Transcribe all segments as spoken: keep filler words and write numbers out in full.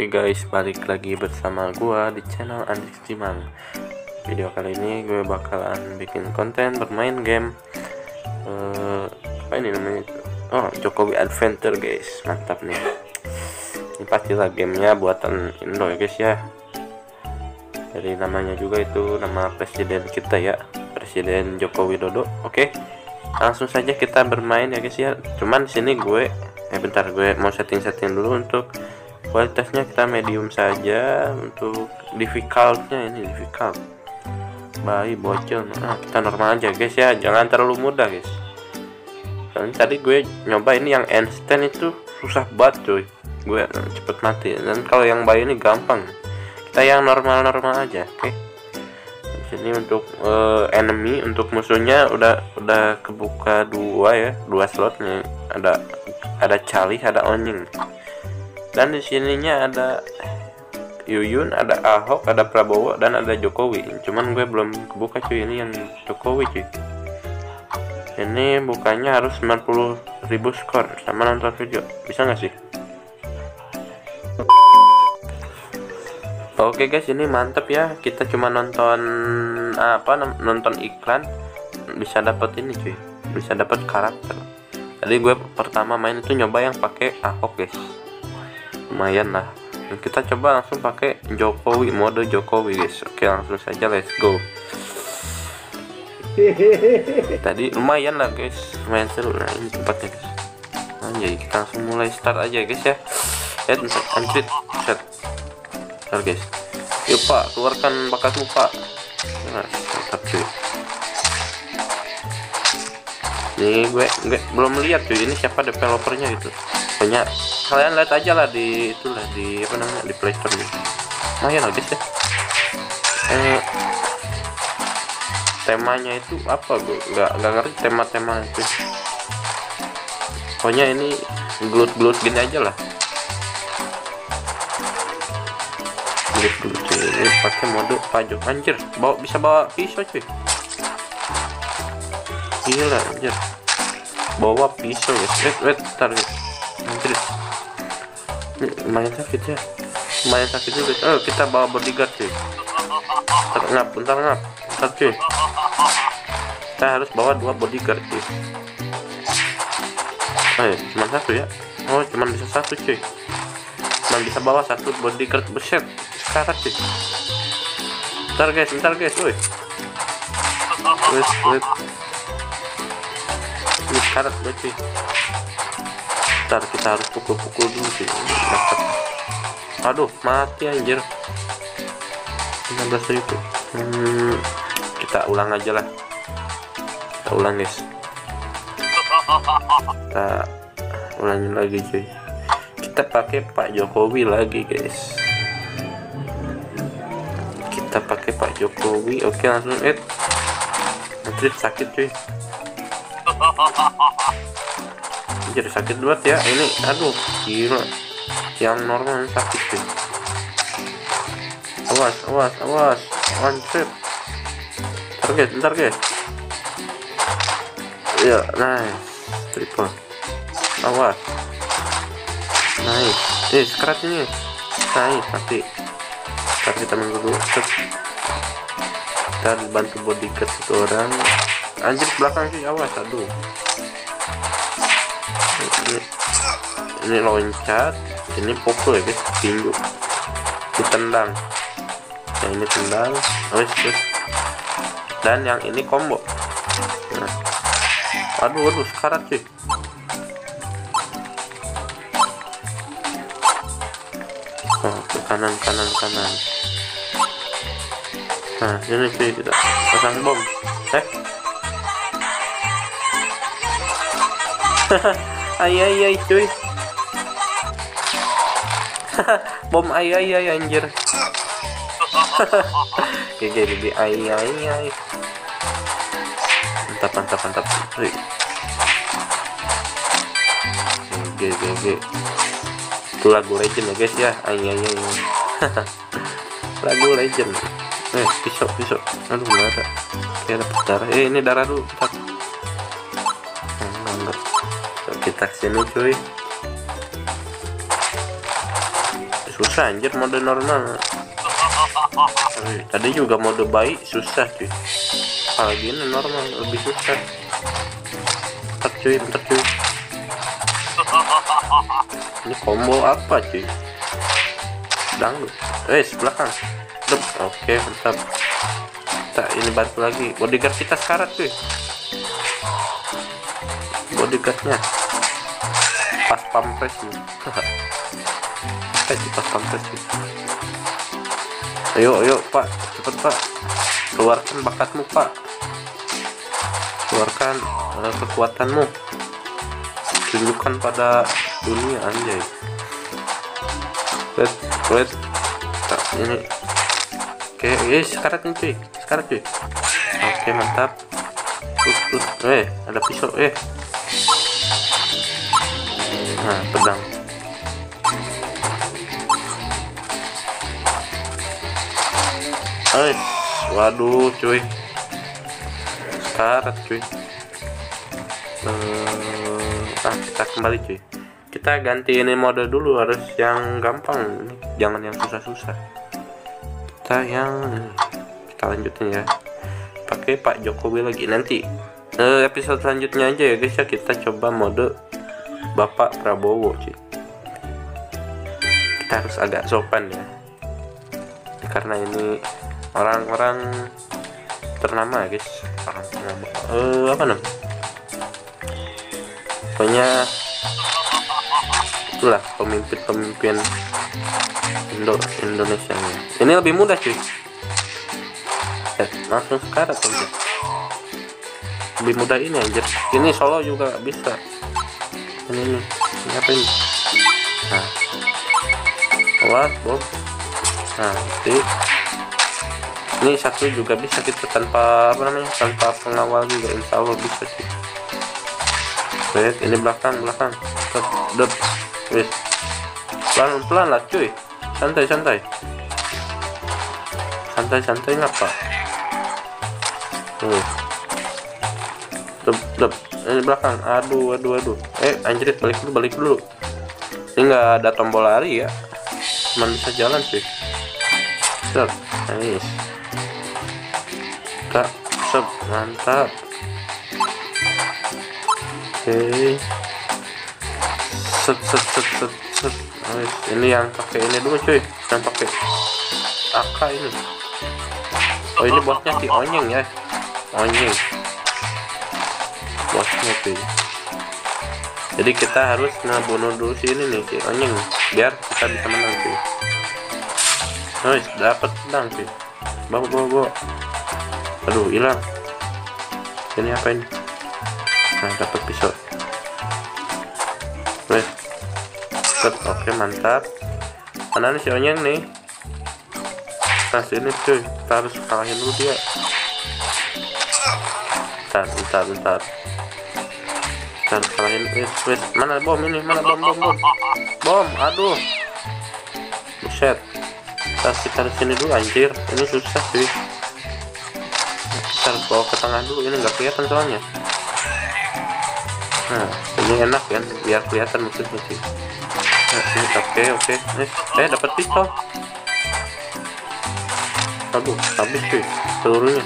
guys, balik lagi bersama gua di channel Andix Cimang. Video kali ini gue bakalan bikin konten bermain game uh, apa ini namanya? Oh, Jokowi Adventure guys, mantap nih. Ini pastilah gamenya buatan Indo ya guys ya. Jadi namanya juga itu nama presiden kita ya, Presiden Joko Widodo. Oke, langsung saja kita bermain ya guys ya. Cuman di sini gue eh bentar gue mau setting-setting dulu untuk kualitasnya, kita medium saja. Untuk difficultnya ini difficult bayi bocil, nah, kita normal aja guys ya, jangan terlalu mudah guys. Soalnya tadi gue nyoba ini yang instant itu susah banget cuy, gue cepet mati. Dan kalau yang bayi ini gampang, kita yang normal-normal aja. Oke, di sini untuk uh, enemy, untuk musuhnya udah udah kebuka dua ya, dua slotnya. Ada ada Calih, ada Onying. Dan di sininya ada Yuyun, ada Ahok, ada Prabowo, dan ada Jokowi. Cuman gue belum kebuka cuy, ini yang Jokowi cuy. Ini bukannya harus sembilan puluh ribu skor sama nonton video. Bisa nggak sih? Oke guys, ini mantep ya. Kita cuma nonton apa nonton iklan bisa dapat ini cuy, bisa dapat karakter. Tadi gue pertama main itu nyoba yang pakai Ahok guys, lumayan lah. Kita coba langsung pakai Jokowi, mode Jokowi guys. Oke, langsung saja let's go. Tadi lumayan lah guys, lumayan seru. Nah ini tempatnya guys. Anjay, kita langsung mulai start aja guys ya. Lihat anjrit set. Bentar guys. Yuk pak, keluarkan bakatmu pak. Nah, mantap cuy. Nih gue, gue belum lihat cuy, ini siapa developernya gitu. Banyak, kalian lihat aja lah di itulah di apa namanya di Play Store gitu. Nah ya guys ya. Eh, temanya itu apa gue nggak nggak ngerti tema-tema itu. Pokoknya ini gelut-gelut gini aja lah. Gelut-gelut cuy. Ini pakai mode pajak anjir. Bawa bisa bawa pisau cuy. Gila anjir, bawa pisau guys. Wait wait bentar guys, anjir ini lumayan sakit ya, lumayan sakit juga. Oh kita bawa bodyguard cuy. Bentar ngap, bentar ngap, bentar cuy. Kita harus bawa dua bodyguard cuy. Oh ya, cuma satu ya. Oh cuma bisa satu cuy, cuma bisa bawa satu bodyguard. Beset sekarat cuy. Bentar guys, bentar guys. Woi wait wait ini karat berarti. Ntar kita harus pukul-pukul dulu sih. Aduh mati anjir. enam belas ribu. hmm, kita ulang aja lah, kita ulang guys, kita ulangin lagi cuy. Kita pakai Pak Jokowi lagi guys, kita pakai Pak Jokowi. Oke langsung eh nanti sakit cuy. Jadi sakit banget ya ini. Aduh gila, yang normal sakit sih. Awas awas awas, one trip. Bentar guys, bentar guys. Ya nice, triple. Awas, nice. Eh sekarat ini nice, mati. Ntar kita menunggu dulu. Kita dibantu bodyguard satu orang. Anjir belakang sih, awas. Aduh ini, ini loncat, ini pukul ya guys, tinju, ditendang. Yang ini tendang, oh yes. Dan yang ini combo. Nah. Aduh aduh sekarat cuy. Oh ke kanan kanan kanan. Nah ini cuy, kita pasang bom. Eh ay ay ay cuy. Bom ay ay ay anjir. G G G G ay ay ay. Mantap mantap mantap cuy. G G G. Itu lagu legend ya guys ya, ay ay ay. Lagu legend. Eh pisau pisau. Aduh nggak ada. Kayak dapat darah. Eh ini darah dulu. Bentar. Kita sini cuy. susah anjir mode normal. Wih, tadi juga mode bayi susah cuy, apalagi ini normal lebih susah. Bentar cuy, bentar cuy, ini combo apa cuy? Dangdut, eh belakang. Oke mantap. Kita ini bantu lagi bodyguard kita sekarat cuy, bodyguardnya pas pampres nih. Kayak pas pampres cuy. Ayo ayo pak, cepet pak, keluarkan bakatmu pak, keluarkan uh, kekuatanmu, tunjukkan pada dunia anjay. Wait wait, nah, ini oke okay, sekarat nih cuy, sekarat cuy. Oke okay, mantap. Terus terus eh ada pisau eh nah pedang. Eh, waduh cuy, sekarat cuy. Uh, ah kita kembali cuy, kita ganti ini mode dulu, harus yang gampang, jangan yang susah-susah. Kita yang kita lanjutin ya, pakai Pak Jokowi lagi. Nanti uh, episode selanjutnya aja ya guys ya, kita coba mode Bapak Prabowo cuy. Kita harus agak sopan ya, karena ini orang-orang ternama guys, orang ternama. Uh, apa namanya? Pokoknya itulah pemimpin-pemimpin Indo Indonesia ini. Ini lebih mudah cuy. Ya, langsung sekarat aja. Lebih mudah ini anjir. Ini solo juga bisa. Ini nih. Ini apa ini? Nah. Awas, Bob. Nah, nanti ini satu juga bisa kita tanpa apa namanya, tanpa pengawal juga, insya Allah bisa sih. Wait, ini belakang belakang dep dep wait, pelan pelan lah cuy, santai santai santai santai ngapa tuh, dep dep ini belakang, aduh aduh aduh eh anjrit, balik dulu balik dulu, ini nggak ada tombol lari ya, cuma bisa jalan cuy. Set, nice. Kak, sep, mantap. Oke, okay. Set set set set set. Nice. Ini yang pakai ini dulu cuy, yang pakai A K ini. Oh ini bosnya si Onyeng ya, Onyeng bosnya cuy. Jadi kita harus ngebunuh dulu si ini nih, si Onyeng, biar kita bisa menang cuy. Nice, dapat pedang cuy. Bawa bawa bawa. Aduh hilang. Ini apa ini? Nah dapat pisau. Wes. Oke mantap. Mana nih si Onyeng nih? Nah sini cuy, kita harus kalahin dulu dia. Bentar bentar bentar. Kita harus kalahin. Wes wes. Mana bom ini? Mana bom bom bom? Bom. Aduh. Buset. Kita kita harus sini dulu anjir. Ini susah cuy. Kita harus bawa ke tengah dulu, ini nggak kelihatan soalnya. Nah ini enak kan, biar kelihatan musuhnya sih. Nah, ini oke oke nih, eh dapat pistol. Aduh habis cuy seluruhnya.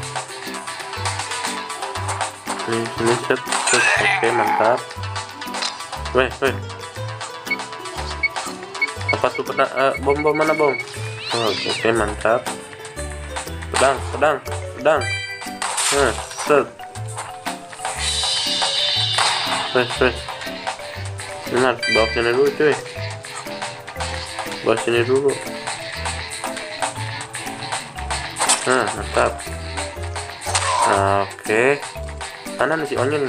Ini ini set set oke mantap. Weh weh, apa tuh pedang? Uh, bom bom mana bom? Oh, oke mantap. Pedang pedang pedang. Nah, set. Wes, wes. Ini harus bawa sini dulu cuy. Bawa sini dulu. Nah, mantap. Nah, oke. Okay. Mana nih si Onyeng?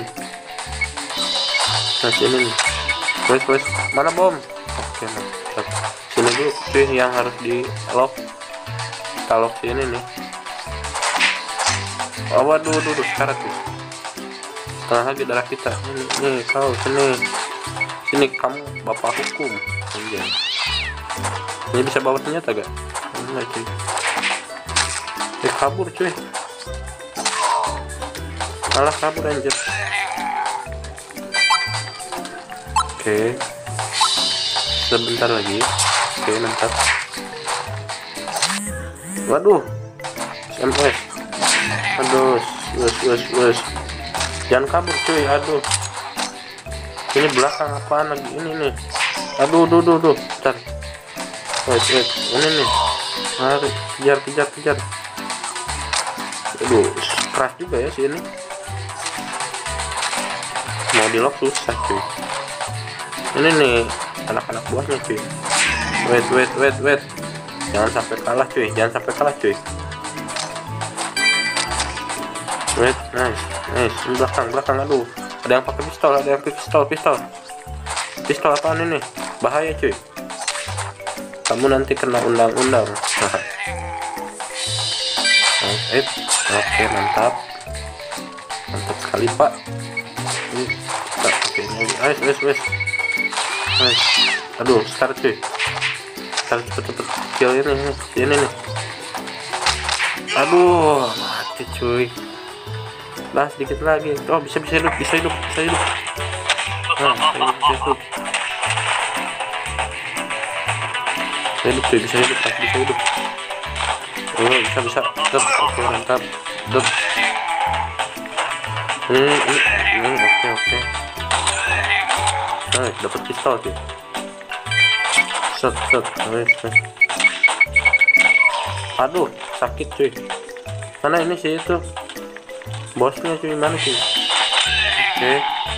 Nah, sini nih. Wes, wes. Mana bom? Oke, okay, mantap. Sini dulu cuy, yang harus di lock. Kita lock sini nih. Oh waduh, waduh, waduh, sekarat tuh. Setengah lagi darah kita. Ini, nih, kau sini, sini kamu bapak hukum. Anjay. Ini bisa bawa senjata gak? Enggak cuy. Eh kabur cuy. Malah kabur anjir. Oke. Sebentar lagi. Oke, mantap. Waduh, S M S. Aduh, wes wes wes. Jangan kabur cuy, aduh. Ini belakang apaan lagi ini nih? Aduh, duh, duh, duh. Bentar. Wait, wait. Ini nih. Mari, kejar, kejar, kejar. Aduh, keras juga ya sih ini. Mau di lock susah cuy. Ini nih anak-anak buahnya cuy. Wait, wait, wait, wait. Jangan sampai kalah cuy, jangan sampai kalah cuy. Wait, nice, nice. Ini belakang, belakang, aduh. Ada yang pakai pistol, ada yang pakai pistol, pistol. Pistol apaan ini? Bahaya cuy. Kamu nanti kena undang-undang. Oke, oke, mantap. Mantap sekali pak. Ini, oke, nice, nice, nice. Nice. Aduh, start cuy. Start cepet-cepet. Kill ini, ini nih. Aduh, mati cuy. Lah sedikit lagi. Oh, bisa bisa hidup, bisa hidup, bisa hidup. Nah, bisa hidup, bisa hidup. Bisa hidup cuy, bisa hidup, bisa hidup. Oh, bisa bisa. Dep, oke, mantap. Dep. Ini, ini, ini, oke, oke. Nah, dapat pistol cuy. Set, set, nice, nice. Aduh, sakit cuy. Mana ini sih itu? Bosnya cuy, mana cuy? Oke.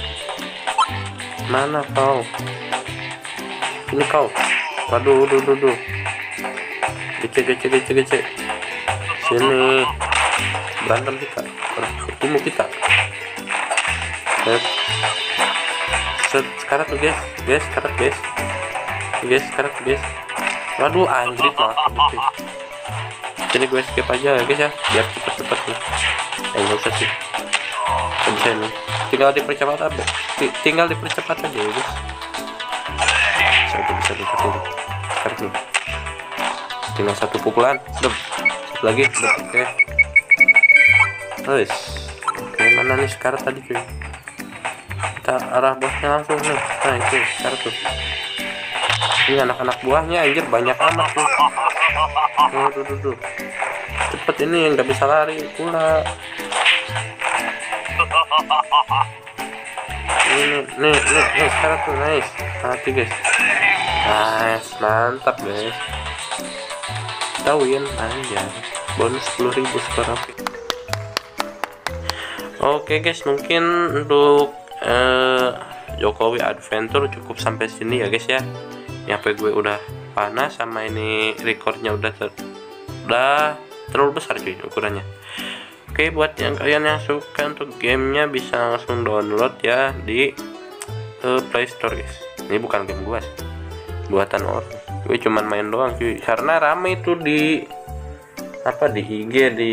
Mana kau? Ini kau. Waduh, duh, duh, duh. Gece, gece, gece, gece. Sini. Berantem kita. Bertemu kita. Set. Set. Sekarang tuh guys. Guys, sekarang guys. Guys, sekarang guys. Waduh, anjir malah. Jadi gue skip aja ya guys ya, biar cepet-cepet nih. Eh, nggak usah sih. Nggak bisa ini. Tinggal dipercepat aja. Tinggal dipercepat aja ya guys. Bisa bisa bisa bisa. Sekarang nih. Tinggal satu pukulan. Dep. Satu lagi. Dep. Oke. Nice. Oke, mana nih sekarang tadi cuy? Kita arah bosnya langsung nih. Nah itu sekarang tuh. Ini anak-anak buahnya anjir banyak amat tuh. Tuh, tuh, tuh, tuh. Cepet ini nggak bisa lari pula. Ini nih nih nih sekarang tuh nice. Mati guys. Nice, mantap guys. Kita win aja. Bonus sepuluh ribu skor. Oke guys, mungkin untuk eh, Jokowi Adventure cukup sampai sini ya guys ya. Ini H P gue udah panas sama ini recordnya udah ter udah terlalu besar cuy ukurannya. Oke, buat yang kalian yang suka untuk gamenya bisa langsung download ya di uh, Play Store guys. Ini bukan game gua sih, buatan orang. Gue cuman main doang cuy, karena rame itu di apa di I G, di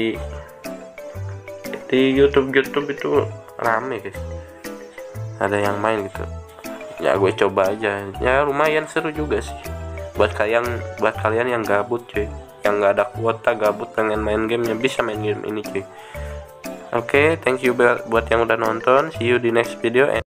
di YouTube YouTube itu rame guys. Ada yang main gitu. Ya gue coba aja. Ya lumayan seru juga sih. Buat kalian buat kalian yang gabut cuy, yang nggak ada kuota, gabut pengen main gamenya, bisa main game ini cuy. Oke, okay, thank you buat yang udah nonton. See you di next video.